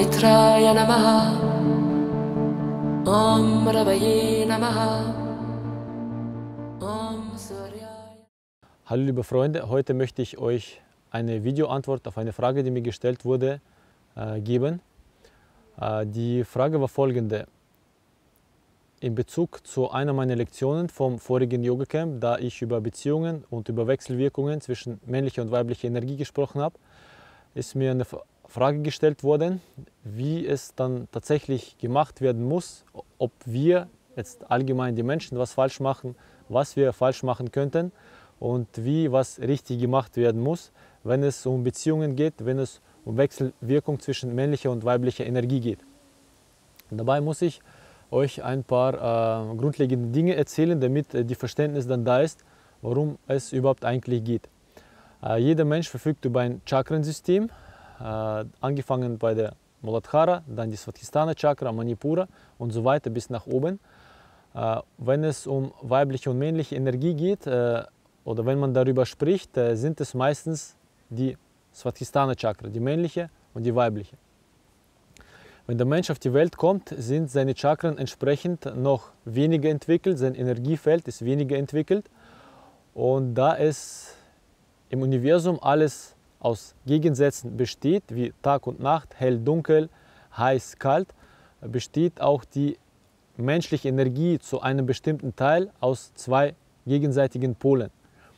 Mitraya Namaha, Om Ravaye Namaha, Om Suryaya. Hallo liebe Freunde, heute möchte ich euch eine Videoantwort auf eine Frage, die mir gestellt wurde, geben. Die Frage war folgende. In Bezug zu einer meiner Lektionen vom vorigen Yoga-Camp, da ich über Beziehungen und über Wechselwirkungen zwischen männlicher und weiblicher Energie gesprochen habe, ist mir eine Frage gestellt worden, wie es dann tatsächlich gemacht werden muss, ob wir jetzt allgemein die Menschen was falsch machen, was wir falsch machen könnten und wie was richtig gemacht werden muss, wenn es um Beziehungen geht, wenn es um Wechselwirkung zwischen männlicher und weiblicher Energie geht. Und dabei muss ich euch ein paar grundlegende Dinge erzählen, damit die Verständnis dann da ist, worum es überhaupt eigentlich geht. Jeder Mensch verfügt über ein Chakrensystem, angefangen bei der Muladhara, dann die Svadhisthana Chakra, Manipura und so weiter bis nach oben. Wenn es um weibliche und männliche Energie geht oder wenn man darüber spricht, sind es meistens die Svadhisthana Chakra, die männliche und die weibliche. Wenn der Mensch auf die Welt kommt, sind seine Chakren entsprechend noch weniger entwickelt, sein Energiefeld ist weniger entwickelt. Und da es im Universum alles aus Gegensätzen besteht, wie Tag und Nacht, hell, dunkel, heiß, kalt, besteht auch die menschliche Energie zu einem bestimmten Teil aus zwei gegenseitigen Polen.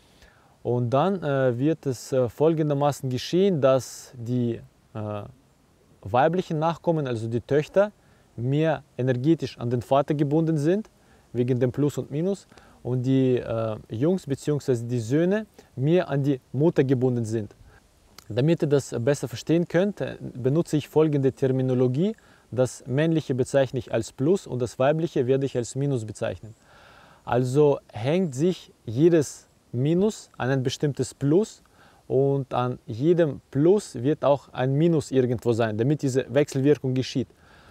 Und dann wird es folgendermaßen geschehen, dass die weiblichen Nachkommen, also die Töchter, mehr energetisch an den Vater gebunden sind, wegen dem Plus und Minus, und die Jungs bzw. die Söhne mehr an die Mutter gebunden sind. Damit ihr das besser verstehen könnt, benutze ich folgende Terminologie. Das männliche bezeichne ich als Plus und das weibliche werde ich als Minus bezeichnen. Also hängt sich jedes Minus an ein bestimmtes Plus und an jedem Plus wird auch ein Minus irgendwo sein, damit diese Wechselwirkung geschieht.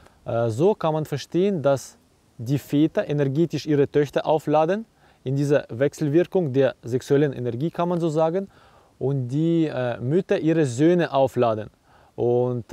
So kann man verstehen, dass die Väter energetisch ihre Töchter aufladen, in dieser Wechselwirkung der sexuellen Energie kann man so sagen, und die Mütter ihre Söhne aufladen und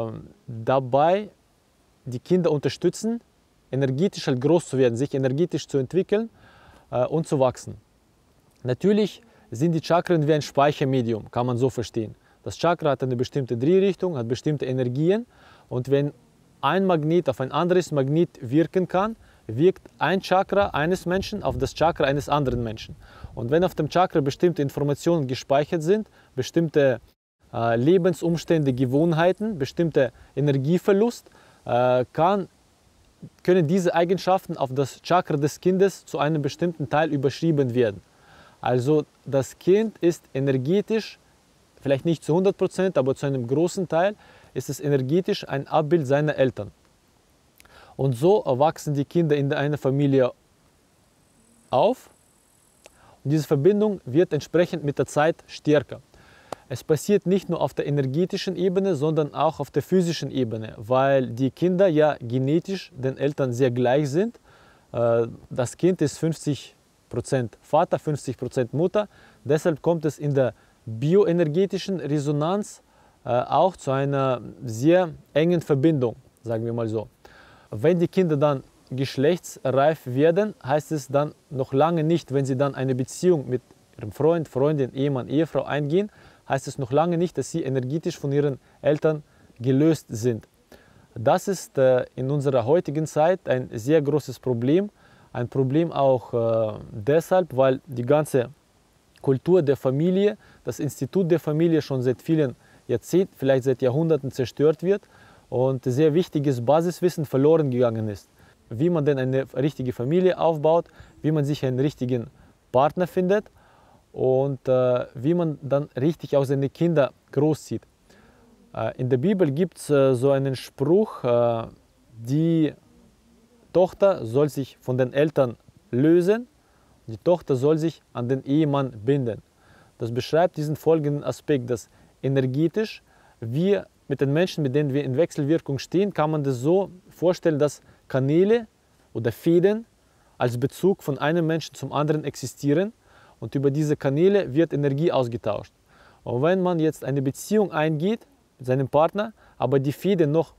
dabei die Kinder unterstützen, energetisch halt groß zu werden, sich energetisch zu entwickeln und zu wachsen. Natürlich sind die Chakren wie ein Speichermedium, kann man so verstehen. Das Chakra hat eine bestimmte Drehrichtung, hat bestimmte Energien und wenn ein Magnet auf ein anderes Magnet wirken kann, wirkt ein Chakra eines Menschen auf das Chakra eines anderen Menschen. Und wenn auf dem Chakra bestimmte Informationen gespeichert sind, bestimmte Lebensumstände, Gewohnheiten, bestimmter Energieverlust, können diese Eigenschaften auf das Chakra des Kindes zu einem bestimmten Teil überschrieben werden. Also das Kind ist energetisch, vielleicht nicht zu 100%, aber zu einem großen Teil, ist es energetisch ein Abbild seiner Eltern. Und so erwachsen die Kinder in einer Familie auf und diese Verbindung wird entsprechend mit der Zeit stärker. Es passiert nicht nur auf der energetischen Ebene, sondern auch auf der physischen Ebene, weil die Kinder ja genetisch den Eltern sehr gleich sind. Das Kind ist 50% Vater, 50% Mutter, deshalb kommt es in der bioenergetischen Resonanz auch zu einer sehr engen Verbindung, sagen wir mal so. Wenn die Kinder dann geschlechtsreif werden, heißt es dann noch lange nicht, wenn sie dann eine Beziehung mit ihrem Freund, Freundin, Ehemann, Ehefrau eingehen, heißt es noch lange nicht, dass sie energetisch von ihren Eltern gelöst sind. Das ist in unserer heutigen Zeit ein sehr großes Problem. Ein Problem auch deshalb, weil die ganze Kultur der Familie, das Institut der Familie schon seit vielen Jahrzehnten, vielleicht seit Jahrhunderten zerstört wird und sehr wichtiges Basiswissen verloren gegangen ist. Wie man denn eine richtige Familie aufbaut, wie man sich einen richtigen Partner findet und wie man dann richtig auch seine Kinder großzieht. In der Bibel gibt es so einen Spruch, die Tochter soll sich von den Eltern lösen, die Tochter soll sich an den Ehemann binden. Das beschreibt diesen folgenden Aspekt, dass energetisch wir mit den Menschen, mit denen wir in Wechselwirkung stehen, kann man das so vorstellen, dass Kanäle oder Fäden als Bezug von einem Menschen zum anderen existieren und über diese Kanäle wird Energie ausgetauscht. Und wenn man jetzt eine Beziehung eingeht mit seinem Partner, aber die Fäden noch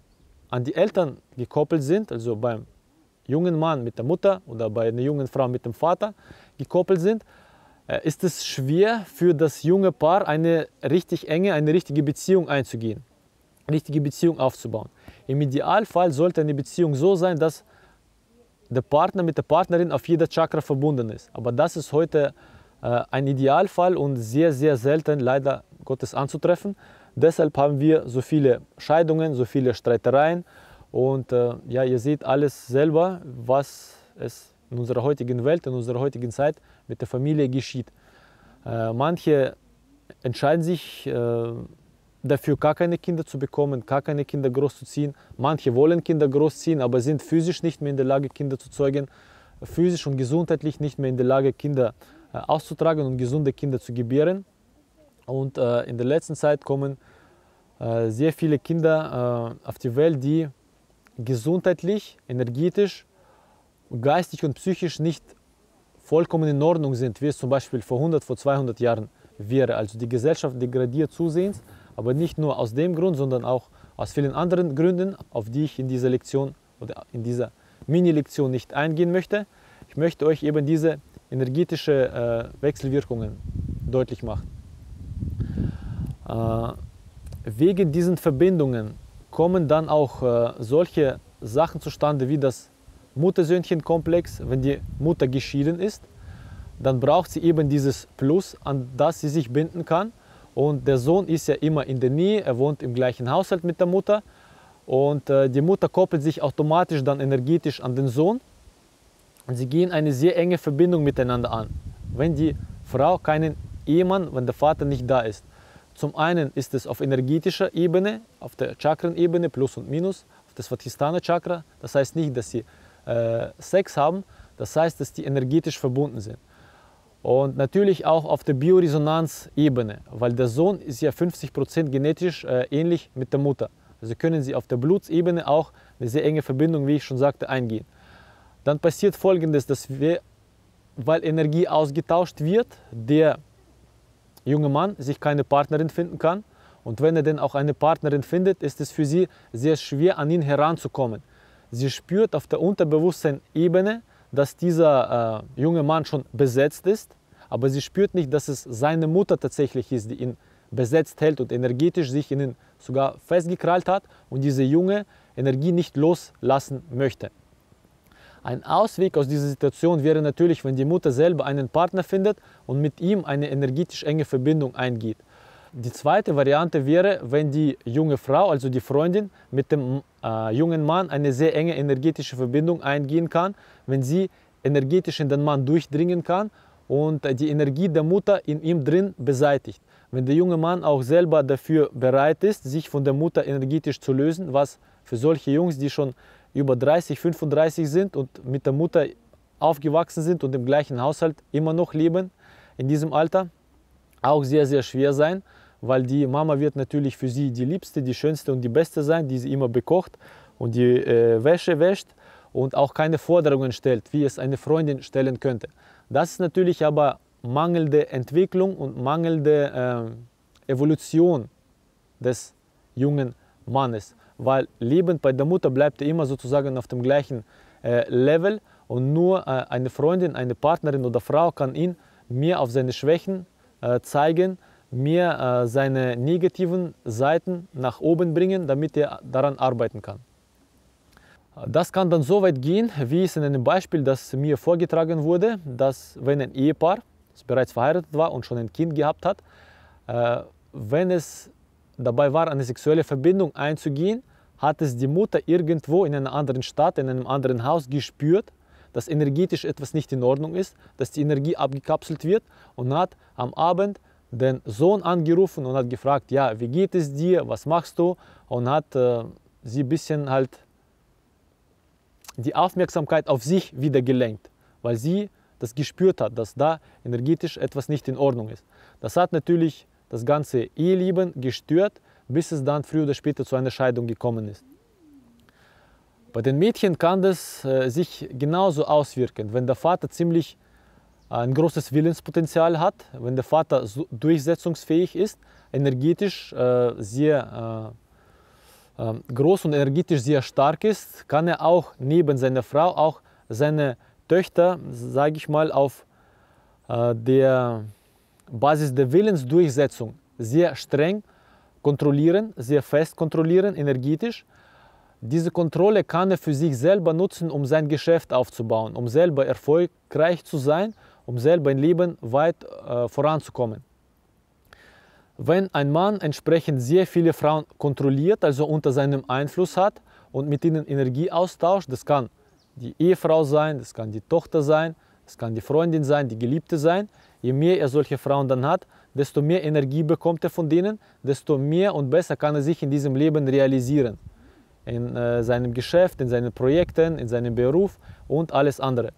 an die Eltern gekoppelt sind, also beim jungen Mann mit der Mutter oder bei einer jungen Frau mit dem Vater gekoppelt sind, ist es schwer für das junge Paar eine richtig enge, eine richtige Beziehung einzugehen, eine richtige Beziehung aufzubauen. Im Idealfall sollte eine Beziehung so sein, dass der Partner mit der Partnerin auf jeder Chakra verbunden ist. Aber das ist heute ein Idealfall und sehr, sehr selten leider Gottes anzutreffen. Deshalb haben wir so viele Scheidungen, so viele Streitereien und ja, ihr seht alles selber, was es in unserer heutigen Welt, in unserer heutigen Zeit mit der Familie geschieht. Manche entscheiden sich dafür, gar keine Kinder zu bekommen, gar keine Kinder großzuziehen. Manche wollen Kinder großziehen, aber sind physisch nicht mehr in der Lage, Kinder zu zeugen, physisch und gesundheitlich nicht mehr in der Lage, Kinder auszutragen und gesunde Kinder zu gebären. Und in der letzten Zeit kommen sehr viele Kinder auf die Welt, die gesundheitlich, energetisch, geistig und psychisch nicht vollkommen in Ordnung sind, wie es zum Beispiel vor 100, vor 200 Jahren wäre. Also die Gesellschaft degradiert zusehends, aber nicht nur aus dem Grund, sondern auch aus vielen anderen Gründen, auf die ich in dieser Lektion oder in dieser Mini-Lektion nicht eingehen möchte. Ich möchte euch eben diese energetische Wechselwirkungen deutlich machen. Wegen diesen Verbindungen kommen dann auch solche Sachen zustande wie das Mutter-Söhnchen-Komplex. Wenn die Mutter geschieden ist, dann braucht sie eben dieses Plus, an das sie sich binden kann. Und der Sohn ist ja immer in der Nähe, er wohnt im gleichen Haushalt mit der Mutter. Und die Mutter koppelt sich automatisch dann energetisch an den Sohn. Und sie gehen eine sehr enge Verbindung miteinander an. Wenn die Frau keinen Ehemann, wenn der Vater nicht da ist. Zum einen ist es auf energetischer Ebene, auf der Chakrenebene, Plus und Minus, auf das Svadhisthana Chakra. Das heißt nicht, dass sie Sex haben, das heißt, dass die energetisch verbunden sind. Und natürlich auch auf der Bioresonanzebene, weil der Sohn ist ja 50% genetisch ähnlich mit der Mutter. Also können sie auf der Blutsebene auch eine sehr enge Verbindung, wie ich schon sagte, eingehen. Dann passiert Folgendes, dass weil Energie ausgetauscht wird, der junge Mann sich keine Partnerin finden kann. Und wenn er denn auch eine Partnerin findet, ist es für sie sehr schwer, an ihn heranzukommen. Sie spürt auf der Unterbewusstseinebene, dass dieser junge Mann schon besetzt ist, aber sie spürt nicht, dass es seine Mutter tatsächlich ist, die ihn besetzt hält und energetisch sich in ihn sogar festgekrallt hat und diese junge Energie nicht loslassen möchte. Ein Ausweg aus dieser Situation wäre natürlich, wenn die Mutter selber einen Partner findet und mit ihm eine energetisch enge Verbindung eingeht. Die zweite Variante wäre, wenn die junge Frau, also die Freundin, mit dem jungen Mann eine sehr enge energetische Verbindung eingehen kann, wenn sie energetisch in den Mann durchdringen kann und die Energie der Mutter in ihm drin beseitigt. Wenn der junge Mann auch selber dafür bereit ist, sich von der Mutter energetisch zu lösen, was für solche Jungs, die schon über 30, 35 sind und mit der Mutter aufgewachsen sind und im gleichen Haushalt immer noch leben, in diesem Alter, auch sehr, sehr schwer sein, weil die Mama wird natürlich für sie die Liebste, die Schönste und die Beste sein, die sie immer bekocht und die Wäsche wäscht und auch keine Forderungen stellt, wie es eine Freundin stellen könnte. Das ist natürlich aber mangelnde Entwicklung und mangelnde Evolution des jungen Mannes, weil lebend bei der Mutter bleibt er immer sozusagen auf dem gleichen Level und nur eine Freundin, eine Partnerin oder Frau kann ihn mehr auf seine Schwächen zeigen, mehr seine negativen Seiten nach oben bringen, damit er daran arbeiten kann. Das kann dann so weit gehen, wie es in einem Beispiel, das mir vorgetragen wurde, dass wenn ein Ehepaar, das bereits verheiratet war und schon ein Kind gehabt hat, wenn es dabei war, eine sexuelle Verbindung einzugehen, hat es die Mutter irgendwo in einer anderen Stadt, in einem anderen Haus gespürt, dass energetisch etwas nicht in Ordnung ist, dass die Energie abgekapselt wird und hat am Abend den Sohn angerufen und hat gefragt, ja, wie geht es dir, was machst du? Und hat sie ein bisschen halt die Aufmerksamkeit auf sich wieder gelenkt, weil sie das gespürt hat, dass da energetisch etwas nicht in Ordnung ist. Das hat natürlich das ganze Eheleben gestört, bis es dann früher oder später zu einer Scheidung gekommen ist. Bei den Mädchen kann das sich genauso auswirken, wenn der Vater ziemlich ein großes Willenspotenzial hat, wenn der Vater durchsetzungsfähig ist, energetisch sehr groß und energetisch sehr stark ist, kann er auch neben seiner Frau auch seine Töchter, sage ich mal, auf der Basis der Willensdurchsetzung sehr streng kontrollieren, sehr fest kontrollieren, energetisch. Diese Kontrolle kann er für sich selber nutzen, um sein Geschäft aufzubauen, um selber erfolgreich zu sein, um selber im Leben weit voranzukommen. Wenn ein Mann entsprechend sehr viele Frauen kontrolliert, also unter seinem Einfluss hat und mit ihnen Energie austauscht, das kann die Ehefrau sein, das kann die Tochter sein, das kann die Freundin sein, die Geliebte sein. Je mehr er solche Frauen dann hat, desto mehr Energie bekommt er von denen, desto mehr und besser kann er sich in diesem Leben realisieren. In seinem Geschäft, in seinen Projekten, in seinem Beruf und alles andere.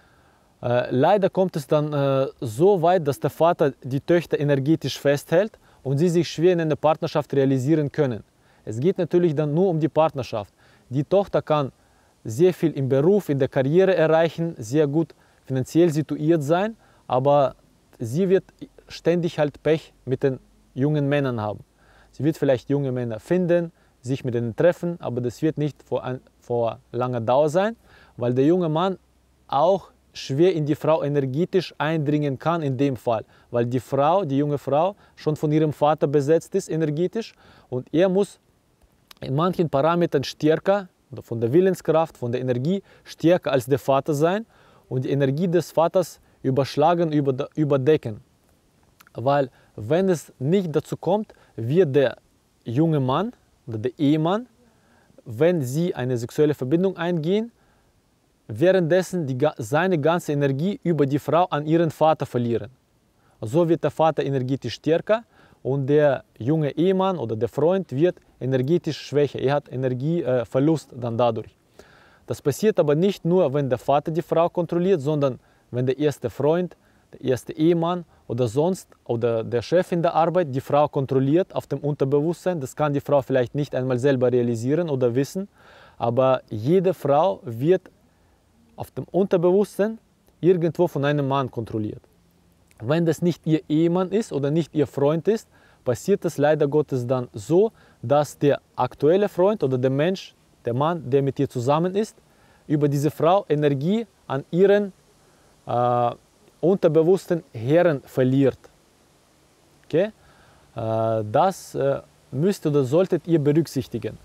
Leider kommt es dann so weit, dass der Vater die Töchter energetisch festhält und sie sich schwer in einer Partnerschaft realisieren können. Es geht natürlich dann nur um die Partnerschaft. Die Tochter kann sehr viel im Beruf, in der Karriere erreichen, sehr gut finanziell situiert sein, aber sie wird ständig halt Pech mit den jungen Männern haben. Sie wird vielleicht junge Männer finden, sich mit denen treffen, aber das wird nicht vor langer Dauer sein, weil der junge Mann auch schwer in die Frau energetisch eindringen kann in dem Fall, weil die Frau, die junge Frau, schon von ihrem Vater besetzt ist energetisch und er muss in manchen Parametern stärker, von der Willenskraft, von der Energie stärker als der Vater sein und die Energie des Vaters überschlagen, überdecken. Weil wenn es nicht dazu kommt, wird der junge Mann oder der Ehemann, wenn sie eine sexuelle Verbindung eingehen, währenddessen seine ganze Energie über die Frau an ihren Vater verlieren. So wird der Vater energetisch stärker und der junge Ehemann oder der Freund wird energetisch schwächer. Er hat Energieverlust dann dadurch. Das passiert aber nicht nur, wenn der Vater die Frau kontrolliert, sondern wenn der erste Freund, der erste Ehemann oder der Chef in der Arbeit die Frau kontrolliert auf dem Unterbewusstsein. Das kann die Frau vielleicht nicht einmal selber realisieren oder wissen, aber jede Frau wird auf dem Unterbewusstsein irgendwo von einem Mann kontrolliert. Wenn das nicht ihr Ehemann ist oder nicht ihr Freund ist, passiert es leider Gottes dann so, dass der aktuelle Freund oder der Mensch, der Mann, der mit ihr zusammen ist, über diese Frau Energie an ihren unterbewussten Herren verliert. Okay? Das müsst oder solltet ihr berücksichtigen.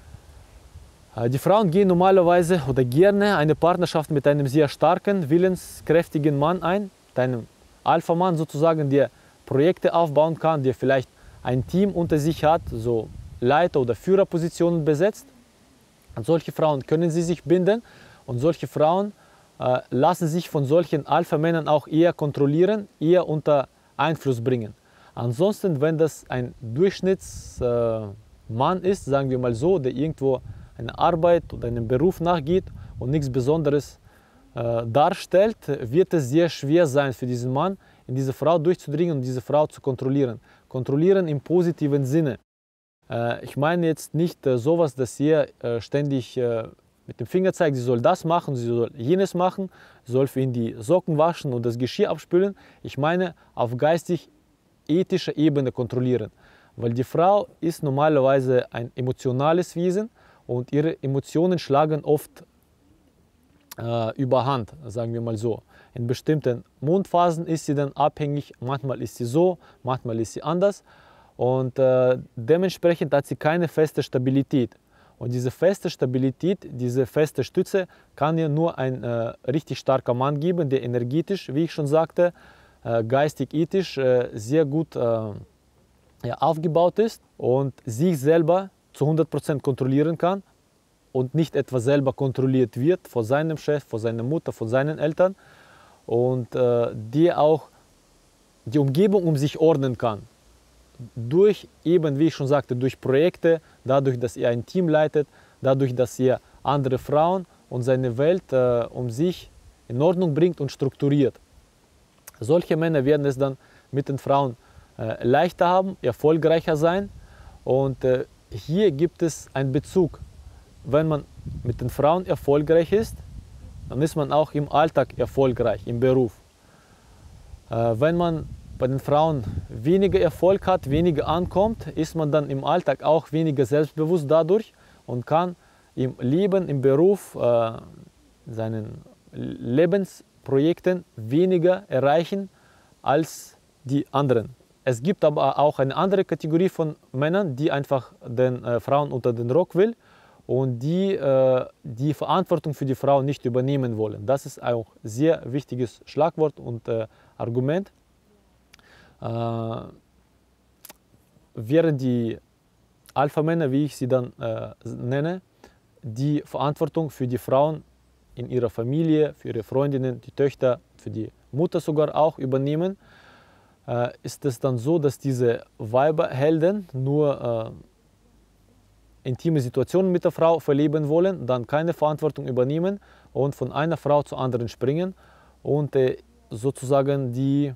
Die Frauen gehen normalerweise oder gerne eine Partnerschaft mit einem sehr starken, willenskräftigen Mann ein, mit einem Alpha-Mann sozusagen, der Projekte aufbauen kann, der vielleicht ein Team unter sich hat, so Leiter- oder Führerpositionen besetzt. An solche Frauen können sie sich binden und solche Frauen lassen sich von solchen Alpha-Männern auch eher kontrollieren, eher unter Einfluss bringen. Ansonsten, wenn das ein Durchschnittsmann ist, sagen wir mal so, der irgendwo eine Arbeit oder einen Beruf nachgeht und nichts Besonderes darstellt, wird es sehr schwer sein für diesen Mann, in diese Frau durchzudringen und diese Frau zu kontrollieren. Kontrollieren im positiven Sinne. Ich meine jetzt nicht sowas, dass ihr ständig mit dem Finger zeigt, sie soll das machen, sie soll jenes machen, soll für ihn die Socken waschen und das Geschirr abspülen. Ich meine auf geistig-ethischer Ebene kontrollieren. Weil die Frau ist normalerweise ein emotionales Wesen und ihre Emotionen schlagen oft überhand, sagen wir mal so. In bestimmten Mondphasen ist sie dann abhängig, manchmal ist sie so, manchmal ist sie anders und dementsprechend hat sie keine feste Stabilität. Und diese feste Stabilität, diese feste Stütze kann ihr nur ein richtig starker Mann geben, der energetisch, wie ich schon sagte, geistig-ethisch sehr gut aufgebaut ist und sich selber zu 100% kontrollieren kann und nicht etwa selber kontrolliert wird von seinem Chef, von seiner Mutter, von seinen Eltern und der auch die Umgebung um sich ordnen kann. Durch eben, wie ich schon sagte, durch Projekte, dadurch, dass er ein Team leitet, dadurch, dass er andere Frauen und seine Welt um sich in Ordnung bringt und strukturiert. Solche Männer werden es dann mit den Frauen leichter haben, erfolgreicher sein und hier gibt es einen Bezug. Wenn man mit den Frauen erfolgreich ist, dann ist man auch im Alltag erfolgreich, im Beruf. Wenn man bei den Frauen weniger Erfolg hat, weniger ankommt, ist man dann im Alltag auch weniger selbstbewusst dadurch und kann im Leben, im Beruf, seinen Lebensprojekten weniger erreichen als die anderen. Es gibt aber auch eine andere Kategorie von Männern, die einfach den Frauen unter den Rock will und die die Verantwortung für die Frau nicht übernehmen wollen. Das ist auch ein sehr wichtiges Schlagwort und Argument. Während die Alpha-Männer, wie ich sie dann nenne, die Verantwortung für die Frauen in ihrer Familie, für ihre Freundinnen, die Töchter, für die Mutter sogar auch übernehmen, ist es dann so, dass diese Weiberhelden nur intime Situationen mit der Frau verleben wollen, dann keine Verantwortung übernehmen und von einer Frau zur anderen springen und sozusagen die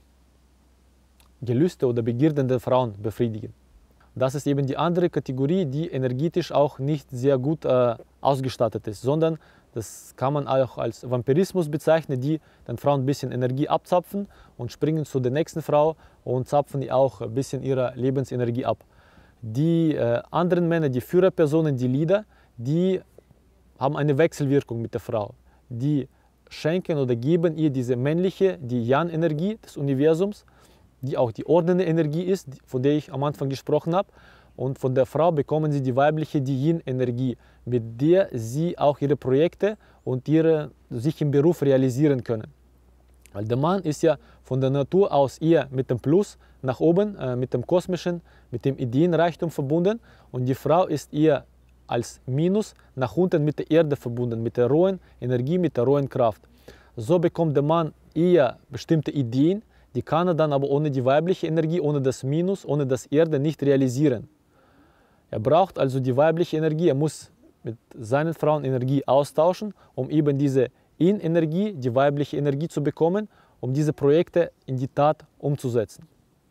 Gelüste oder Begierden der Frauen befriedigen. Das ist eben die andere Kategorie, die energetisch auch nicht sehr gut ausgestattet ist, sondern das kann man auch als Vampirismus bezeichnen, die den Frauen ein bisschen Energie abzapfen und springen zu der nächsten Frau und zapfen ihr auch ein bisschen ihrer Lebensenergie ab. Die anderen Männer, die Führerpersonen, die Leader, die haben eine Wechselwirkung mit der Frau. Die schenken oder geben ihr diese männliche, die Yang-Energie des Universums, die auch die ordnende Energie ist, von der ich am Anfang gesprochen habe. Und von der Frau bekommen sie die weibliche, die Yin-Energie, mit der sie auch ihre Projekte und sich im Beruf realisieren können. Weil der Mann ist ja von der Natur aus eher mit dem Plus nach oben, mit dem Kosmischen, mit dem Ideenreichtum verbunden. Und die Frau ist eher als Minus nach unten mit der Erde verbunden, mit der rohen Energie, mit der rohen Kraft. So bekommt der Mann eher bestimmte Ideen, die kann er dann aber ohne die weibliche Energie, ohne das Minus, ohne das Erde nicht realisieren. Er braucht also die weibliche Energie, er muss mit seinen Frauen Energie austauschen, um eben diese Yin-Energie, die weibliche Energie zu bekommen, um diese Projekte in die Tat umzusetzen.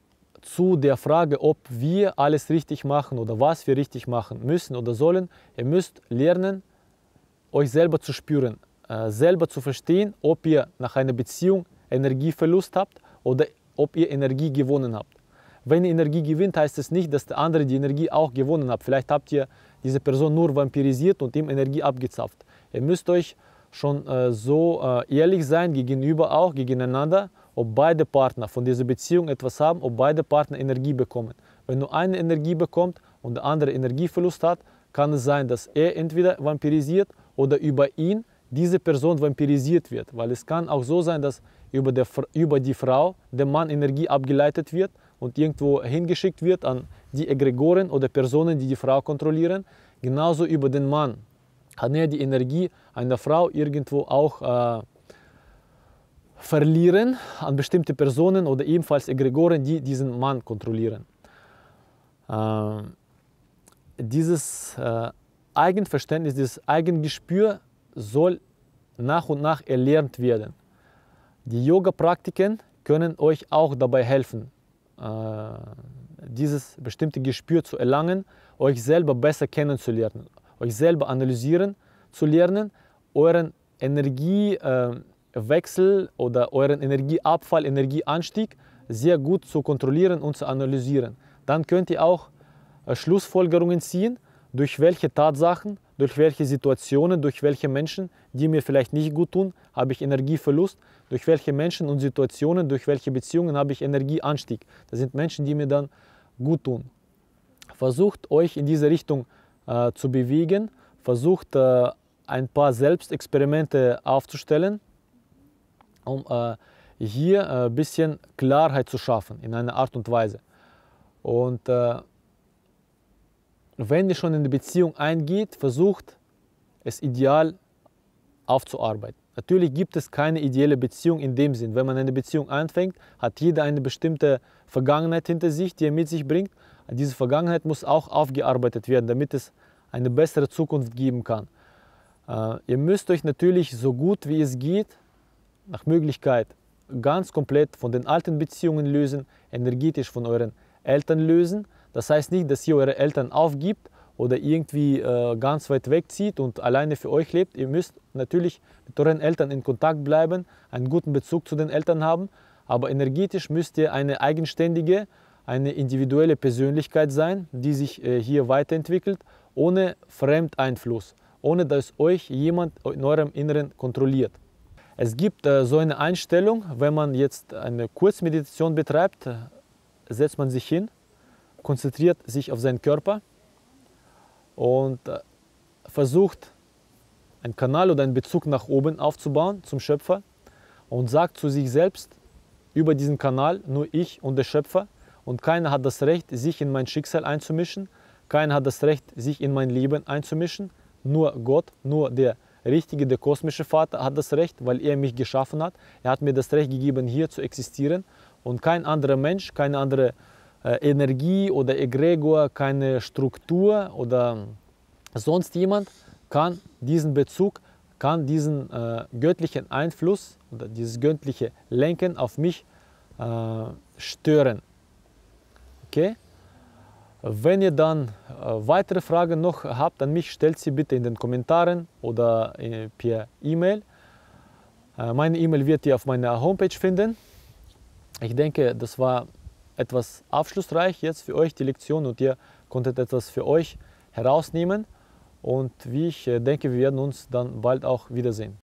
Zu der Frage, ob wir alles richtig machen oder was wir richtig machen müssen oder sollen, ihr müsst lernen, euch selber zu spüren, selber zu verstehen, ob ihr nach einer Beziehung Energieverlust habt oder ob ihr Energie gewonnen habt. Wenn ihr Energie gewinnt, heißt es nicht, dass der andere die Energie auch gewonnen hat. Vielleicht habt ihr diese Person nur vampirisiert und ihm Energie abgezapft. Ihr müsst euch schon so ehrlich sein gegenüber auch, gegeneinander, ob beide Partner von dieser Beziehung etwas haben, ob beide Partner Energie bekommen. Wenn nur eine Energie bekommt und der andere Energieverlust hat, kann es sein, dass er entweder vampirisiert oder über ihn diese Person vampirisiert wird. Weil es kann auch so sein, dass über die Frau der Mann Energie abgeleitet wird und irgendwo hingeschickt wird an die Egregoren oder Personen, die die Frau kontrollieren. Genauso über den Mann kann er die Energie einer Frau irgendwo auch verlieren an bestimmte Personen oder ebenfalls Egregoren, die diesen Mann kontrollieren. Dieses Eigenverständnis, dieses Eigengespür soll nach und nach erlernt werden. Die Yoga-Praktiken können euch auch dabei helfen, dieses bestimmte Gespür zu erlangen, euch selber besser kennenzulernen, euch selber analysieren zu lernen, euren Energiewechsel oder euren Energieabfall, Energieanstieg sehr gut zu kontrollieren und zu analysieren. Dann könnt ihr auch Schlussfolgerungen ziehen, durch welche Tatsachen, durch welche Situationen, durch welche Menschen, die mir vielleicht nicht gut tun, habe ich Energieverlust, durch welche Menschen und Situationen, durch welche Beziehungen habe ich Energieanstieg. Das sind Menschen, die mir dann gut tun. Versucht euch in diese Richtung zu bewegen, versucht ein paar Selbstexperimente aufzustellen, um hier ein bisschen Klarheit zu schaffen in einer Art und Weise. Und wenn ihr schon in eine Beziehung eingeht, versucht es ideal aufzuarbeiten. Natürlich gibt es keine ideelle Beziehung in dem Sinn. Wenn man eine Beziehung anfängt, hat jeder eine bestimmte Vergangenheit hinter sich, die er mit sich bringt. Diese Vergangenheit muss auch aufgearbeitet werden, damit es eine bessere Zukunft geben kann. Ihr müsst euch natürlich so gut wie es geht, nach Möglichkeit ganz komplett von den alten Beziehungen lösen, energetisch von euren Eltern lösen. Das heißt nicht, dass ihr eure Eltern aufgibt oder irgendwie ganz weit wegzieht und alleine für euch lebt. Ihr müsst natürlich mit euren Eltern in Kontakt bleiben, einen guten Bezug zu den Eltern haben, aber energetisch müsst ihr eine eigenständige, eine individuelle Persönlichkeit sein, die sich hier weiterentwickelt, ohne Fremdeinfluss, ohne dass euch jemand in eurem Inneren kontrolliert. Es gibt so eine Einstellung, wenn man jetzt eine Kurzmeditation betreibt, setzt man sich hin, konzentriert sich auf seinen Körper und versucht, einen Kanal oder einen Bezug nach oben aufzubauen zum Schöpfer und sagt zu sich selbst, über diesen Kanal nur ich und der Schöpfer, und keiner hat das Recht, sich in mein Schicksal einzumischen, keiner hat das Recht, sich in mein Leben einzumischen, nur Gott, nur der Richtige, der kosmische Vater hat das Recht, weil er mich geschaffen hat. Er hat mir das Recht gegeben, hier zu existieren, und kein anderer Mensch, keine andere Energie oder Egregor, keine Struktur oder sonst jemand kann diesen Bezug, kann diesen göttlichen Einfluss oder dieses göttliche Lenken auf mich stören. Okay? Wenn ihr dann weitere Fragen noch habt an mich, stellt sie bitte in den Kommentaren oder per E-Mail. Meine E-Mail wird ihr auf meiner Homepage finden. Ich denke, das war etwas aufschlussreich jetzt für euch, die Lektion, und ihr konntet etwas für euch herausnehmen. Und wie ich denke, wir werden uns dann bald auch wiedersehen.